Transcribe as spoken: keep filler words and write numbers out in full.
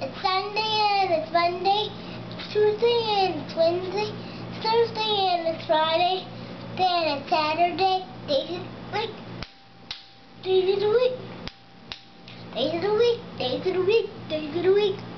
It's Sunday and it's Monday, it's Tuesday and it's Wednesday, it's Thursday and it's Friday, then it's Saturday, days of the week, days of the week, days of the week, days of the week, days of the week.